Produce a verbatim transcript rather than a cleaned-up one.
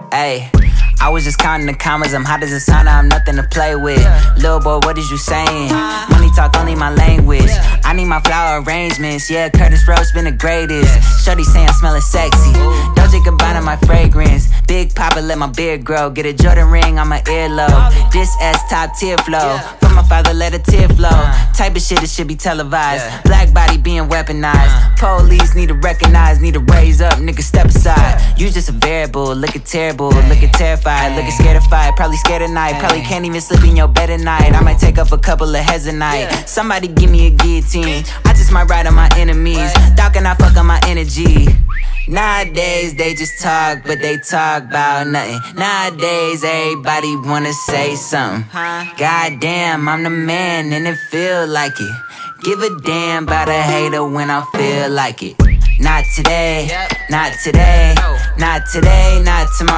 Ayy, I was just counting the commas, I'm hot as a sauna, I'm nothing to play with. Lil' boy, what is you saying? Money talk only my language. I need my flower arrangements, yeah, Curtis Rose been the greatest. Shorty say I'm smelling sexy, Dolce Gabbana my fragrance. Big Papa let my beard grow, get a Jordan ring on my earlobe. This S top tier flow, from my father let a tear flow. Type of shit that should be televised, black body being weaponized. Police need to recognize, need to raise up, nigga step aside. You just a variable, looking terrible, looking terrified, looking scared of fight, probably scared of night. Probably can't even sleep in your bed at night. I might take up a couple of heads a night. Somebody give me a guillotine, I just might ride on my enemies. Dog and I fuck on my energy. Nowadays they just talk, but they talk about nothing. Nowadays everybody wanna say something. Goddamn, I'm the man and it feel like it. Give a damn about a hater when I feel like it. Not today, not today, not today, not tomorrow.